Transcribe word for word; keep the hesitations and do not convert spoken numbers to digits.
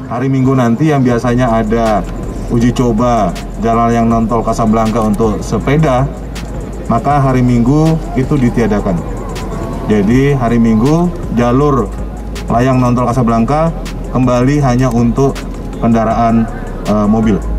hari Minggu nanti yang biasanya ada uji coba jalan layang non-tol Kasablanka untuk sepeda, maka hari Minggu itu ditiadakan. Jadi hari Minggu jalur layang non-tol Kasablanka kembali hanya untuk kendaraan e, mobil.